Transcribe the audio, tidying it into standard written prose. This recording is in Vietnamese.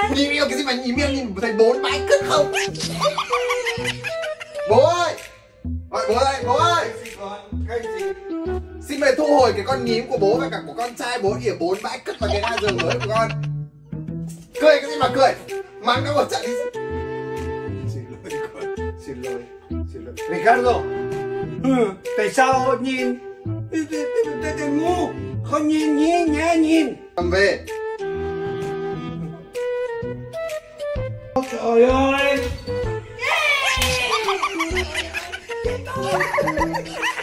Nhìn yêu cái gì mà nhìn miệng nhìn thấy 4 bãi cứt không? Bố ơi! Bố ơi! Cái gì? Xin mời thu hồi cái con nhím của bố và cả của con trai bố ỉa 4 bãi cứt vào cái ga giường mới của con. Cười cái gì mà cười? Mắng nó một trận đi. Xin lỗi. Ricardo, tại sao nhìn ngu, không nhìn nhìn. Cầm về. Trời ơi.